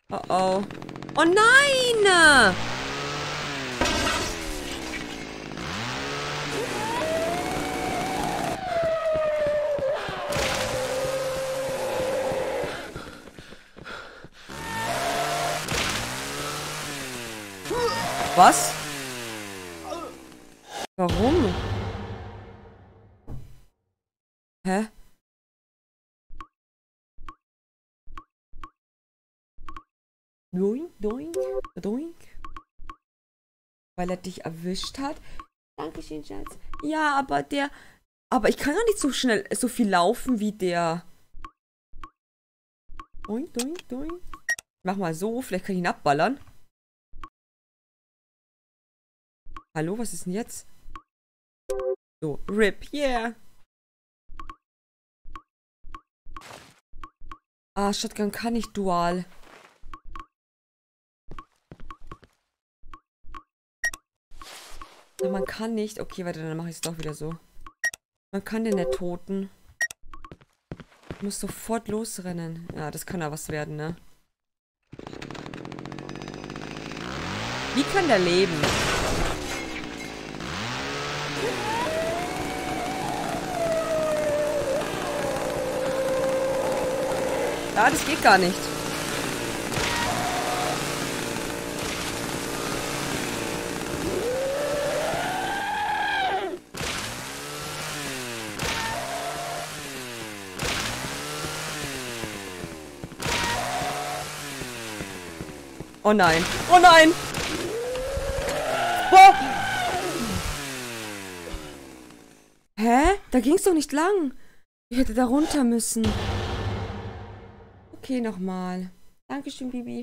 Oh oh. Oh nein! Was? Warum? Hä? Doink, doink, doink. Weil er dich erwischt hat. Dankeschön, Schatz. Ja, aber der... Aber ich kann doch nicht so schnell, so viel laufen wie der. Doink, doink, doink. Ich mach mal so, vielleicht kann ich ihn abballern. Hallo, was ist denn jetzt? So, RIP, yeah. Ah, Shotgun kann ich dual. Ja, man kann nicht. Okay, warte, dann mache ich es doch wieder so. Man kann den nicht toten. Ich muss sofort losrennen. Ja, das kann ja was werden, ne? Wie kann der leben? Ja, das geht gar nicht. Oh nein. Oh nein! Oh! Hä? Da ging's doch nicht lang. Ich hätte da runter müssen. Okay, nochmal. Dankeschön, Bibi.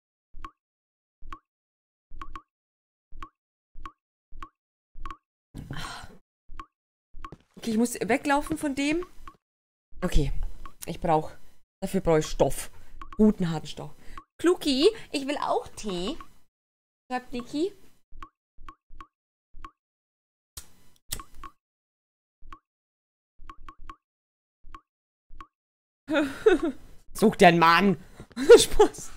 Okay, ich muss weglaufen von dem. Okay. Dafür brauche ich Stoff. Guten, harten Stoff. Kluki, ich will auch Tee. Schreibt Niki. Such dir einen Mann. Spaß.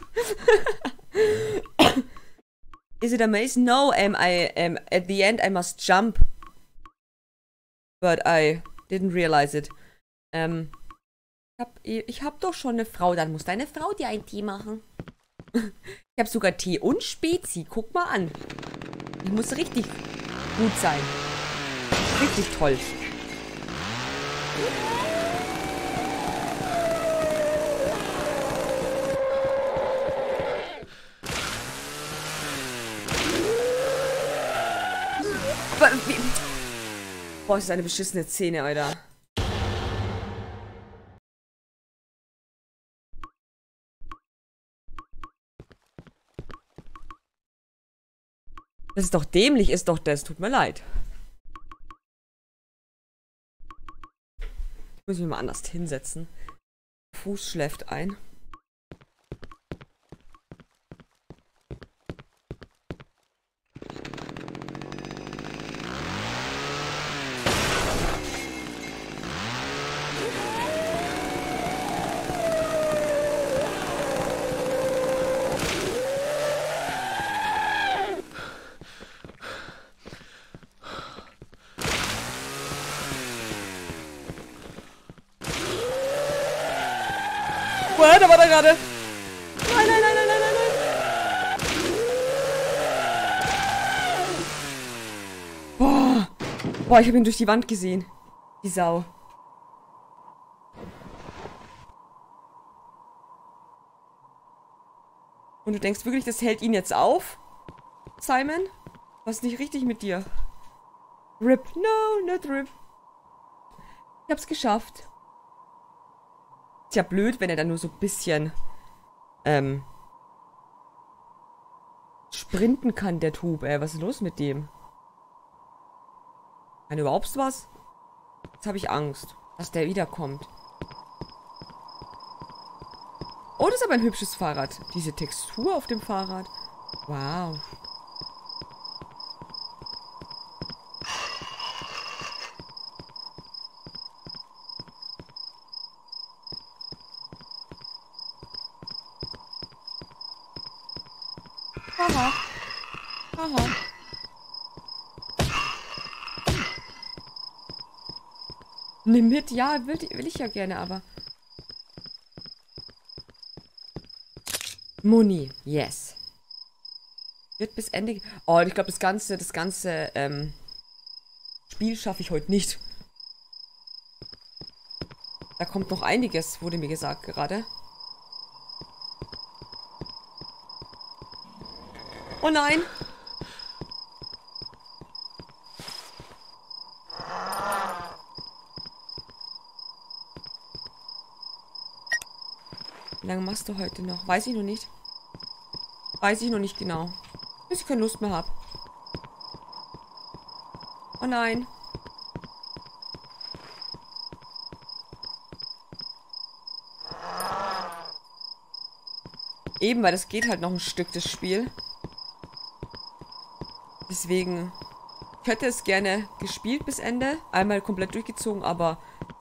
Is it a maze? No, at the end I must jump. But I didn't realize it. Ich hab doch schon eine Frau. Dann muss deine Frau dir einen Tee machen. Ich habe sogar Tee und Spezi. Guck mal an. Ich muss richtig gut sein. Richtig toll. Boah, das ist eine beschissene Szene, Alter. Das ist doch dämlich, ist doch das. Tut mir leid. Ich muss mich mal anders hinsetzen. Fuß schläft ein. Boah, da war der gerade. Nein, nein, nein, nein, nein, nein, nein. Boah. Boah, ich habe ihn durch die Wand gesehen. Die Sau. Und du denkst wirklich, das hält ihn jetzt auf? Simon? Was ist nicht richtig mit dir? RIP. No, not RIP. Ich hab's geschafft. Ist ja blöd, wenn er dann nur so ein bisschen sprinten kann, der Tub. Was ist los mit dem? Kann überhaupt was? Jetzt habe ich Angst, dass der wiederkommt. Oh, das ist aber ein hübsches Fahrrad. Diese Textur auf dem Fahrrad. Wow. Haha. Haha. Nimm mit, ja, will ich ja gerne, aber... Muni, yes. Wird bis Ende... Oh, ich glaube, das ganze Spiel schaffe ich heute nicht. Da kommt noch einiges, wurde mir gesagt gerade. Oh nein! Wie lange machst du heute noch? Weiß ich noch nicht. Weiß ich noch nicht genau. Bis ich keine Lust mehr habe. Oh nein. Eben, weil das geht halt noch ein Stück, das Spiel. Deswegen, ich hätte es gerne gespielt bis Ende. Einmal komplett durchgezogen, aber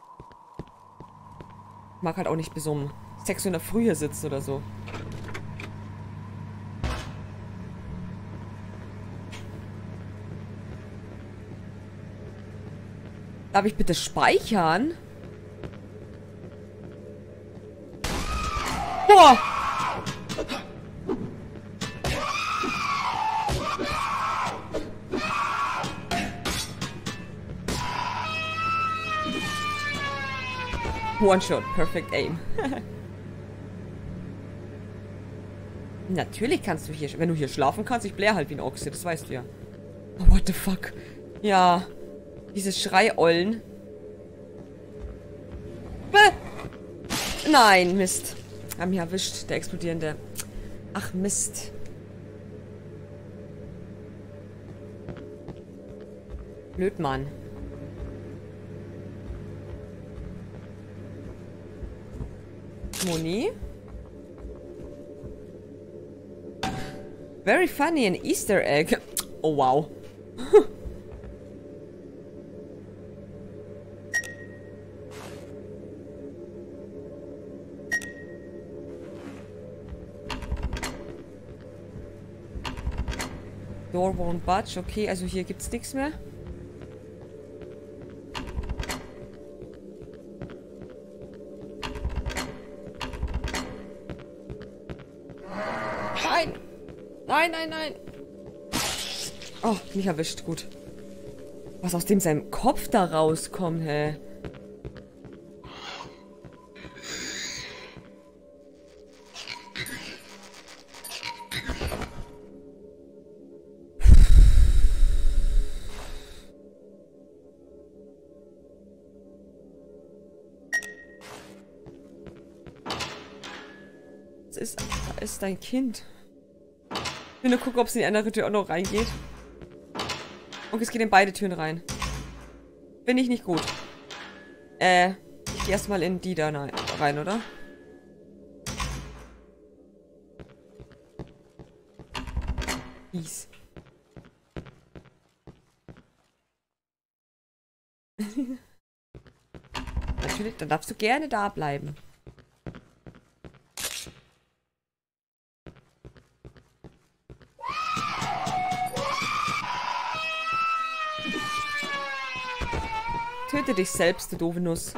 ich mag halt auch nicht bis um 6 Uhr in der Früh hier sitzen oder so. Darf ich bitte speichern? Boah! One-Shot, perfect aim. Natürlich kannst du hier, wenn du hier schlafen kannst, ich blähe halt wie ein Ochse, das weißt du ja. Oh, what the fuck? Ja, diese Schreiollen. Nein, Mist. Haben mich erwischt, der explodierende. Ach, Mist. Blöd, Mann. Moni. Very funny, an Easter egg. Oh, wow. Door won't budge. Okay, also hier gibt's nichts mehr. Nein! Nein, nein, nein! Oh, mich erwischt. Gut. Was aus dem seinem Kopf da rauskommt, hä? Da ist dein Kind. Ich will nur gucken, ob es in die andere Tür auch noch reingeht. Okay, es geht in beide Türen rein. Finde ich nicht gut. Ich gehe erstmal in die da rein, oder? Fies. Natürlich, dann darfst du gerne da bleiben. Töte dich selbst, du doofe Nuss.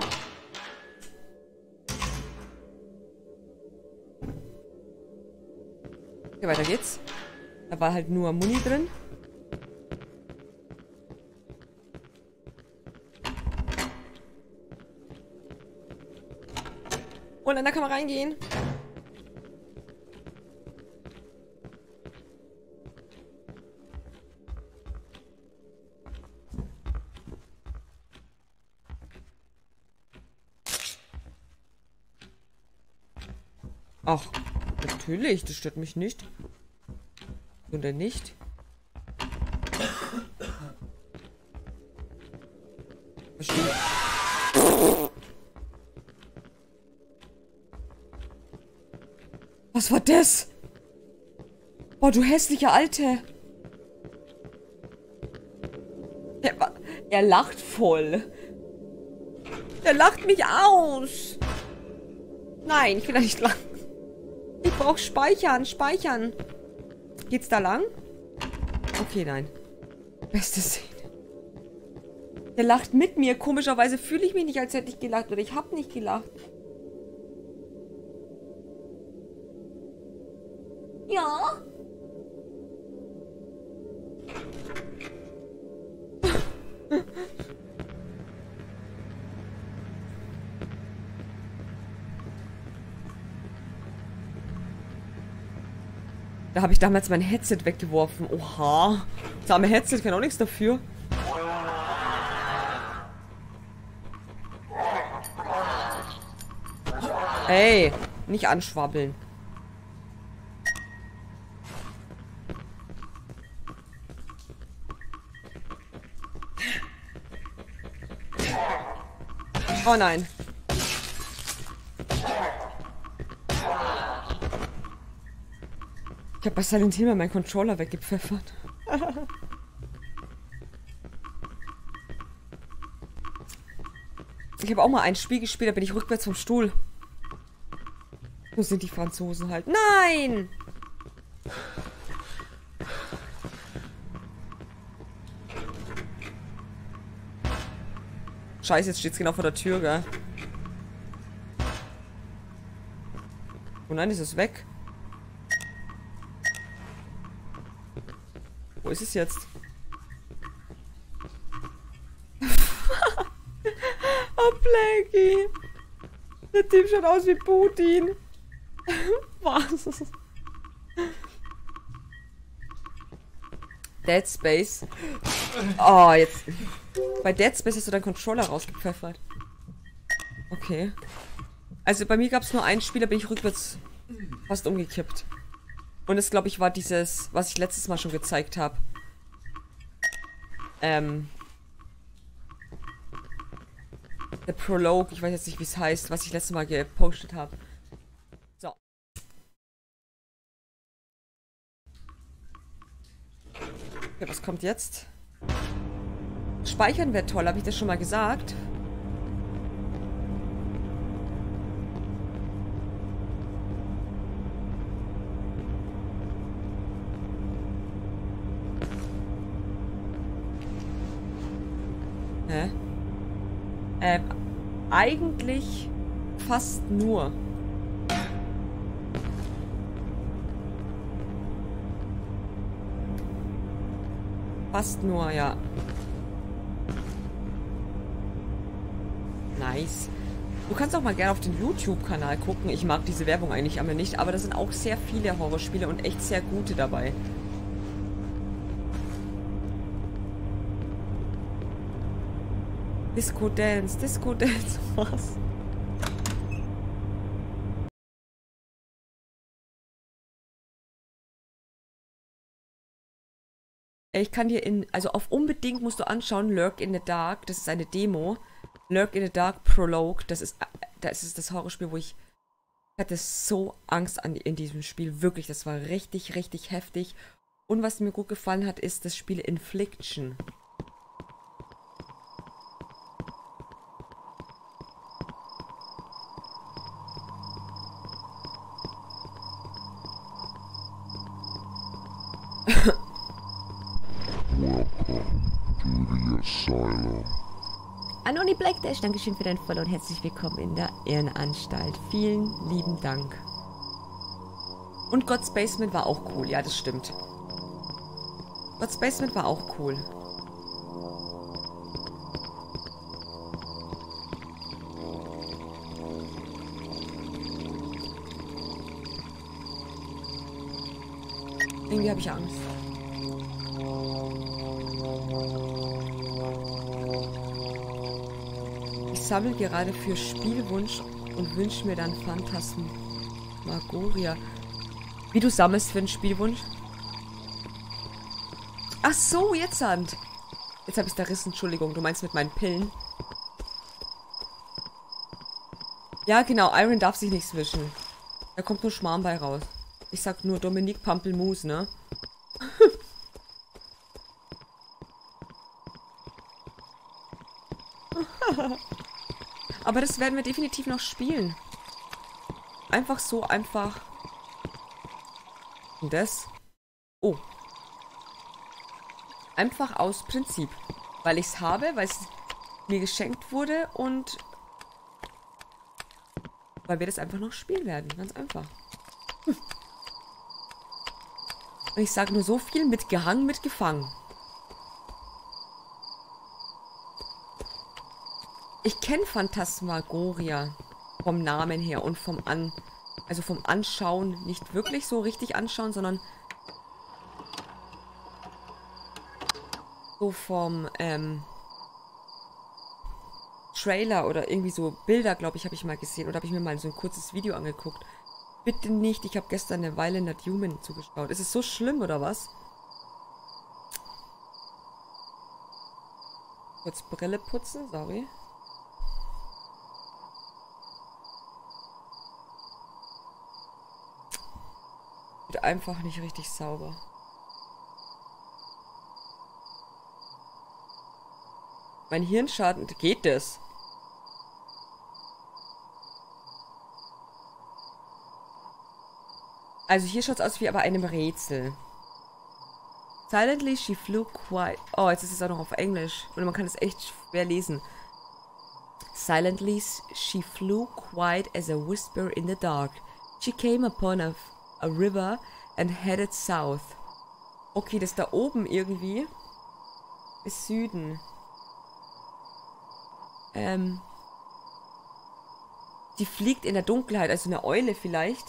Okay, weiter geht's. Da war halt nur Muni drin. Und dann da kann man reingehen. Ach, natürlich, das stört mich nicht. Oder nicht? Verstehe. Was war das? Boah, du hässliche Alte. Er lacht voll. Er lacht mich aus. Nein, ich will nicht lachen. Ich brauche Speichern, speichern. Geht's da lang? Okay, nein. Beste Szene. Der lacht mit mir. Komischerweise fühle ich mich nicht, als hätte ich gelacht. Oder ich habe nicht gelacht. Ja. Da habe ich damals mein Headset weggeworfen. Oha. Das arme Headset kann auch nichts dafür. Ey, nicht anschwabbeln. Oh nein. Ich habe bei Silent Hill mal meinen Controller weggepfeffert. Ich habe auch mal ein Spiel gespielt, da bin ich rückwärts vom Stuhl. Wo sind die Franzosen halt? Nein! Scheiße, jetzt steht's genau vor der Tür, gell? Oh nein, ist es weg? Wo ist es jetzt? Oh, Blackie. Der Typ schaut aus wie Putin. Was? Dead Space. Oh, jetzt. Bei Dead Space hast du deinen Controller rausgepfeffert. Okay. Also bei mir gab es nur ein Spiel, da bin ich rückwärts fast umgekippt. Und es, glaube ich, war dieses, was ich letztes Mal schon gezeigt habe. Der Prologue, ich weiß jetzt nicht, wie es heißt, was ich letztes Mal gepostet habe. So. Okay, was kommt jetzt? Speichern wäre toll, habe ich das schon mal gesagt? Hä? Eigentlich fast nur. Fast nur, ja. Nice. Du kannst auch mal gerne auf den YouTube-Kanal gucken. Ich mag diese Werbung eigentlich aber nicht, aber da sind auch sehr viele Horrorspiele und echt sehr gute dabei. Disco Dance, was? Ich kann dir also auf unbedingt musst du anschauen, Lurk in the Dark, das ist eine Demo. Lurk in the Dark Prologue, das ist das Horrorspiel, wo ich hatte so Angst in diesem Spiel, wirklich, das war richtig, richtig heftig. Und was mir gut gefallen hat, ist das Spiel Infliction. Anoni Black Dash, Dankeschön für dein Follow und herzlich willkommen in der Irrenanstalt. Vielen lieben Dank. Und God's Basement war auch cool, ja, das stimmt. God's Basement war auch cool. Irgendwie habe ich Angst. Ich sammle gerade für Spielwunsch und wünsche mir dann Phantasmagoria. Wie du sammelst für einen Spielwunsch? Ach so, jetzt Hand. Jetzt habe ich es zerrissen, Entschuldigung. Du meinst mit meinen Pillen? Ja, genau. Iron darf sich nichts wischen. Da kommt nur Schmarrn bei raus. Ich sag nur Dominique Pampelmus, ne? Aber das werden wir definitiv noch spielen. Einfach so, einfach. Und das? Oh. Einfach aus Prinzip. Weil ich es habe, weil es mir geschenkt wurde und weil wir das einfach noch spielen werden. Ganz einfach. Und ich sage nur so viel: mitgehangen, mitgefangen. Ich kenne Phantasmagoria vom Namen her und vom Anschauen. Nicht wirklich so richtig anschauen, sondern so vom Trailer oder irgendwie so Bilder, glaube ich, habe ich mal gesehen. Oder habe ich mir mal so ein kurzes Video angeguckt. Bitte nicht, ich habe gestern eine Weile Not Human zugeschaut. Ist es so schlimm oder was? Kurz Brille putzen, sorry. Wird einfach nicht richtig sauber. Mein Hirnschaden, geht das? Also hier schaut es aus wie bei einem Rätsel. Silently she flew quiet. Oh, jetzt ist es auch noch auf Englisch. Und man kann es echt schwer lesen. Silently she flew quiet as a whisper in the dark. She came upon a river and headed south. Okay, das da oben irgendwie ist Süden. Die fliegt in der Dunkelheit, also eine Eule vielleicht.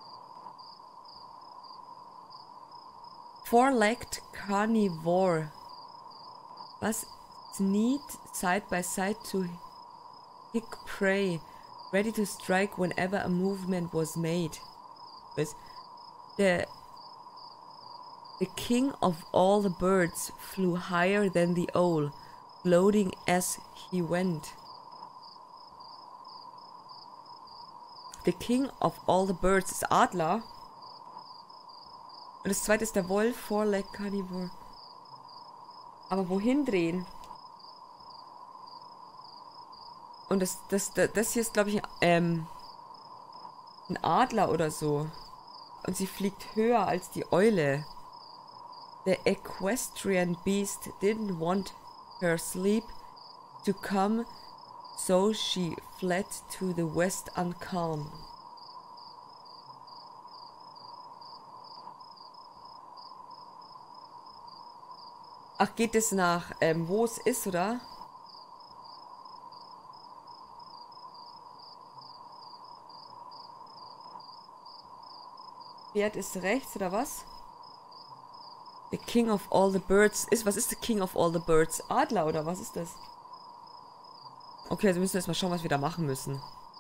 Four-legged carnivore. Was? Sneed side by side to hick prey. Ready to strike whenever a movement was made. Was? The king of all the birds flew higher than the owl, floating as he went. The king of all the birds ist Adler. Und das zweite ist der Wolf, Four-legged carnivore. Aber wohin drehen? Und das hier ist, glaube ich, ein Adler oder so. Und sie fliegt höher als die Eule. The equestrian beast didn't want her sleep to come, so she fled to the west uncalm. Ach, geht es nach, wo es ist, oder? Pferd ist rechts, oder was? The King of all the birds ist, was ist the King of all the birds? Adler, oder was ist das? Okay, also müssen wir jetzt mal schauen, was wir da machen müssen.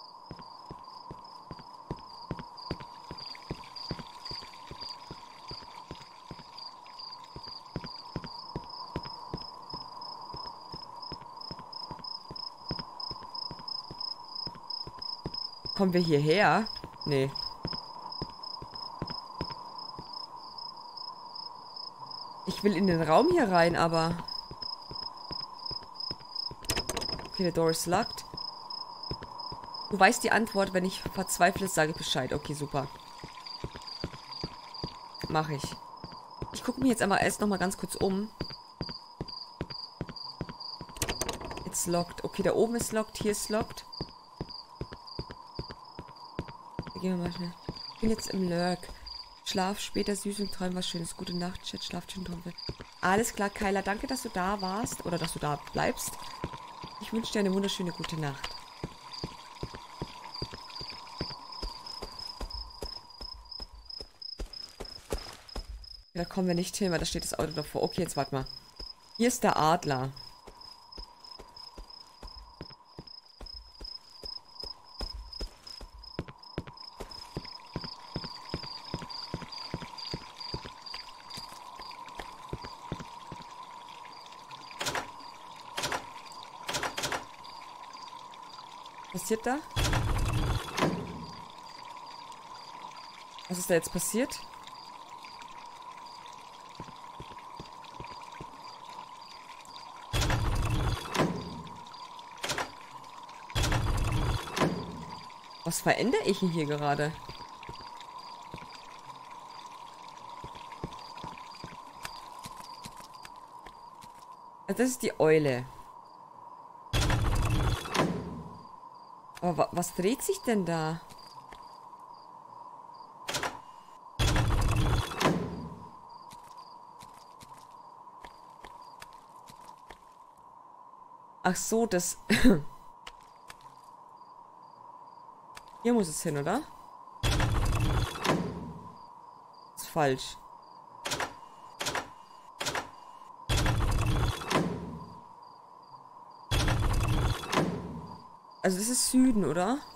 Kommen wir hierher? Nee. Ich will in den Raum hier rein, aber... Okay, the door is locked. Du weißt die Antwort, wenn ich verzweifle, sage ich Bescheid. Okay, super. Mach ich. Ich gucke mich jetzt aber erst nochmal ganz kurz um. It's locked. Okay, da oben ist locked, hier ist locked. Gehen wir mal schnell. Ich bin jetzt im Lurk. Schlaf später süß und träum was Schönes. Gute Nacht, Chat. Schlaf schön, Träume. Alles klar, Kyla. Danke, dass du da warst. Oder dass du da bleibst. Ich wünsche dir eine wunderschöne gute Nacht. Da kommen wir nicht hin, weil da steht das Auto davor. Okay, jetzt warte mal. Hier ist der Adler. Was passiert da? Was ist da jetzt passiert? Was verändere ich denn hier gerade? Also das ist die Eule. Aber was dreht sich denn da? Ach so, das... Hier muss es hin, oder? Das ist falsch. Also das ist Süden, oder?